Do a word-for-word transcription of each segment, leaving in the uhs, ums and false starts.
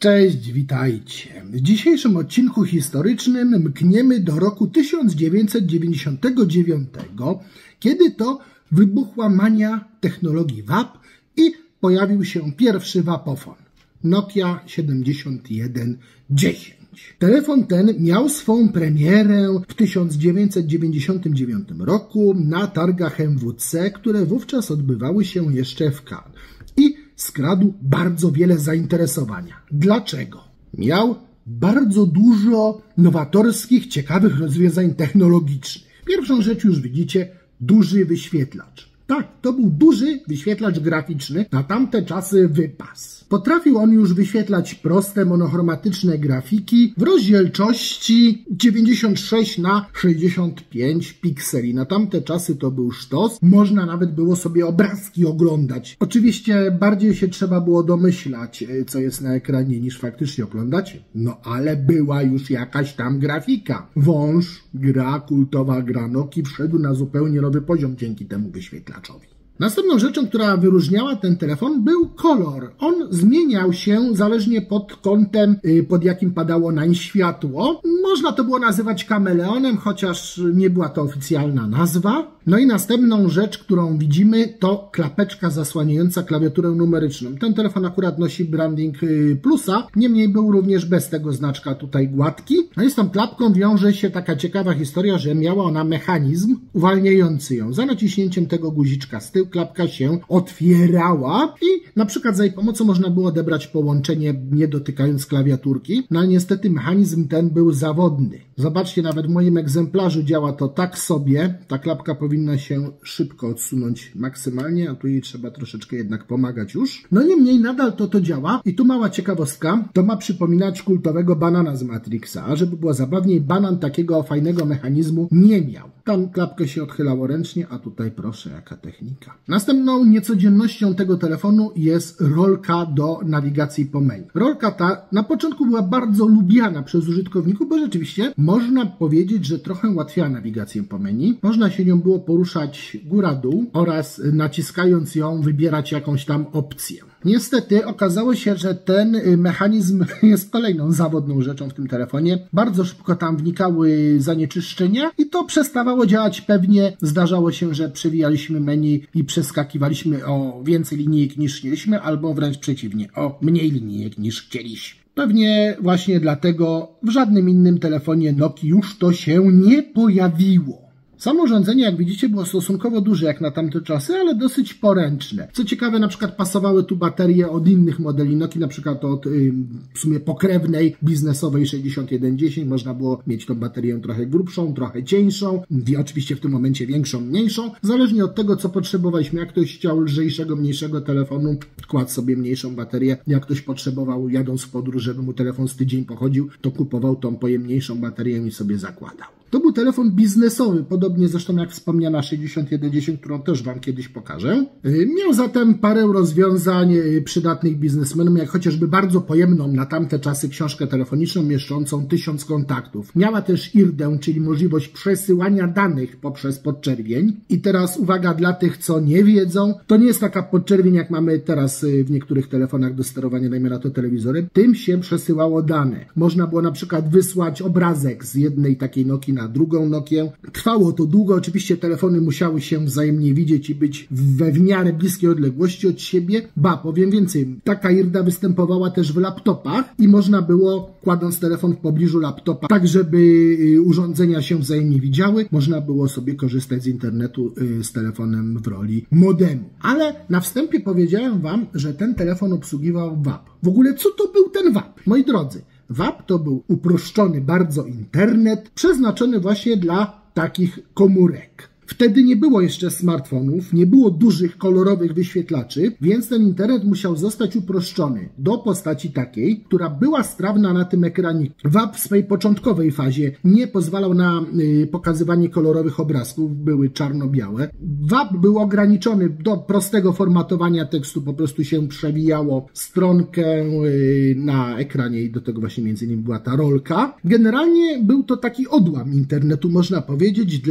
Cześć, witajcie. W dzisiejszym odcinku historycznym mkniemy do roku tysiąc dziewięćset dziewięćdziesiątego dziewiątego, kiedy to wybuchła mania technologii V A P i pojawił się pierwszy wapofon Nokia siedemdziesiąt jeden dziesięć. Telefon ten miał swą premierę w tysiąc dziewięćset dziewięćdziesiątym dziewiątym roku na targach M W C, które wówczas odbywały się jeszcze w Cannes. I skradł bardzo wiele zainteresowania. Dlaczego? Miał bardzo dużo nowatorskich, ciekawych rozwiązań technologicznych. Pierwszą rzecz już widzicie, duży wyświetlacz. Tak, to był duży wyświetlacz graficzny, na tamte czasy wypas. Potrafił on już wyświetlać proste, monochromatyczne grafiki w rozdzielczości dziewięćdziesiąt sześć na sześćdziesiąt pięć pikseli. Na tamte czasy to był sztos. Można nawet było sobie obrazki oglądać. Oczywiście bardziej się trzeba było domyślać, co jest na ekranie, niż faktycznie oglądać. No ale była już jakaś tam grafika. Wąż, gra, kultowa gra Nokii wszedł na zupełnie nowy poziom dzięki temu wyświetlaczowi. Następną rzeczą, która wyróżniała ten telefon, był kolor. On zmieniał się zależnie pod kątem, pod jakim padało nań światło. Można to było nazywać kameleonem, chociaż nie była to oficjalna nazwa. No i następną rzecz, którą widzimy, to klapeczka zasłaniająca klawiaturę numeryczną. Ten telefon akurat nosi branding plusa, niemniej był również bez tego znaczka tutaj gładki. No i z tą klapką wiąże się taka ciekawa historia, że miała ona mechanizm uwalniający ją. Za naciśnięciem tego guziczka z tyłu klapka się otwierała i na przykład za jej pomocą można było odebrać połączenie, nie dotykając klawiaturki. No ale niestety mechanizm ten był zawodny. Zobaczcie, nawet w moim egzemplarzu działa to tak sobie. Ta klapka powinna się szybko odsunąć maksymalnie, a tu jej trzeba troszeczkę jednak pomagać już. No niemniej nadal to to działa i tu mała ciekawostka, to ma przypominać kultowego banana z Matrixa, a żeby było zabawniej, banan takiego fajnego mechanizmu nie miał. Tam klapkę się odchylało ręcznie, a tutaj proszę, jaka technika. Następną niecodziennością tego telefonu jest rolka do nawigacji po menu. Rolka ta na początku była bardzo lubiana przez użytkowników, bo rzeczywiście można powiedzieć, że trochę ułatwiała nawigację po menu. Można się nią było poruszać góra-dół oraz naciskając ją wybierać jakąś tam opcję. Niestety okazało się, że ten mechanizm jest kolejną zawodną rzeczą w tym telefonie. Bardzo szybko tam wnikały zanieczyszczenia i to przestawało działać pewnie. Zdarzało się, że przewijaliśmy menu i przeskakiwaliśmy o więcej linijek niż chcieliśmy, albo wręcz przeciwnie, o mniej linijek niż chcieliśmy. Pewnie właśnie dlatego w żadnym innym telefonie Nokii już to się nie pojawiło. Samo urządzenie, jak widzicie, było stosunkowo duże jak na tamte czasy, ale dosyć poręczne. Co ciekawe, na przykład pasowały tu baterie od innych modeli Nokii, na przykład od yy, w sumie pokrewnej, biznesowej sześćdziesiąt jeden dziesięć. Można było mieć tą baterię trochę grubszą, trochę cieńszą, i oczywiście w tym momencie większą, mniejszą. Zależnie od tego, co potrzebowaliśmy. Jak ktoś chciał lżejszego, mniejszego telefonu, kładł sobie mniejszą baterię. Jak ktoś potrzebował, jadąc w podróż, żeby mu telefon z tydzień pochodził, to kupował tą pojemniejszą baterię i sobie zakładał. To był telefon biznesowy, podobnie zresztą jak wspomniana sześćdziesiąt jeden dziesięć, którą też Wam kiedyś pokażę. Miał zatem parę rozwiązań przydatnych biznesmenom, jak chociażby bardzo pojemną na tamte czasy książkę telefoniczną mieszczącą tysiąc kontaktów. Miała też I R D E, czyli możliwość przesyłania danych poprzez podczerwień. I teraz uwaga dla tych, co nie wiedzą, to nie jest taka podczerwień, jak mamy teraz w niektórych telefonach do sterowania, dajmy na to telewizory. Tym się przesyłało dane. Można było na przykład wysłać obrazek z jednej takiej Nokii na drugą Nokię. Trwało to długo, oczywiście telefony musiały się wzajemnie widzieć i być we w miarę bliskiej odległości od siebie. Ba, powiem więcej, taka I R D A występowała też w laptopach i można było, kładąc telefon w pobliżu laptopa, tak żeby urządzenia się wzajemnie widziały, można było sobie korzystać z internetu z telefonem w roli modemu. Ale na wstępie powiedziałem Wam, że ten telefon obsługiwał V A P. W ogóle co to był ten V A P? Moi drodzy, V A P to był uproszczony bardzo internet, przeznaczony właśnie dla takich komórek. Wtedy nie było jeszcze smartfonów, nie było dużych, kolorowych wyświetlaczy, więc ten internet musiał zostać uproszczony do postaci takiej, która była strawna na tym ekranie. V A P w swojej początkowej fazie nie pozwalał na y, pokazywanie kolorowych obrazków, były czarno-białe. V A P był ograniczony do prostego formatowania tekstu, po prostu się przewijało stronkę y, na ekranie i do tego właśnie między innymi była ta rolka. Generalnie był to taki odłam internetu, można powiedzieć, dla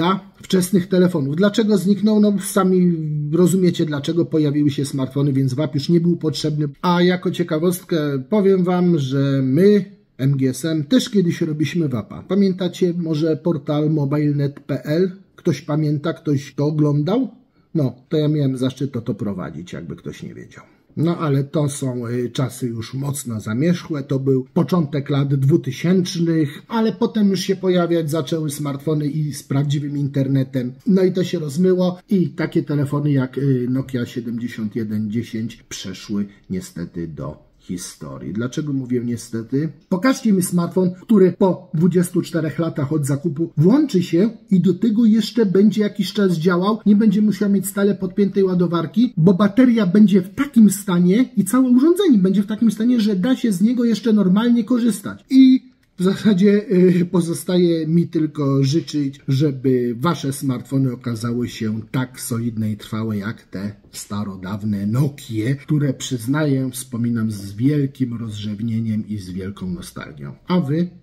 wczesnych telefonów. Dlaczego zniknął? No sami rozumiecie, dlaczego pojawiły się smartfony, więc V A P już nie był potrzebny. A jako ciekawostkę powiem wam, że my, M G S M, też kiedyś robiliśmy V A P a. Pamiętacie może portal mobilenet kropka p l? Ktoś pamięta? Ktoś to oglądał? No, to ja miałem zaszczyt to, to prowadzić, jakby ktoś nie wiedział. No ale to są czasy już mocno zamierzchłe, to był początek lat dwutysięcznych, ale potem już się pojawiać zaczęły smartfony i z prawdziwym internetem. No i to się rozmyło i takie telefony jak Nokia siedemdziesiąt jeden dziesięć przeszły niestety do historii. Dlaczego mówię niestety? Pokażcie mi smartfon, który po dwudziestu czterech latach od zakupu włączy się i do tego jeszcze będzie jakiś czas działał, nie będzie musiał mieć stale podpiętej ładowarki, bo bateria będzie w takim stanie i całe urządzenie będzie w takim stanie, że da się z niego jeszcze normalnie korzystać. I w zasadzie y, pozostaje mi tylko życzyć, żeby wasze smartfony okazały się tak solidne i trwałe jak te starodawne Nokie, które przyznaję, wspominam z wielkim rozrzewnieniem i z wielką nostalgią. A wy?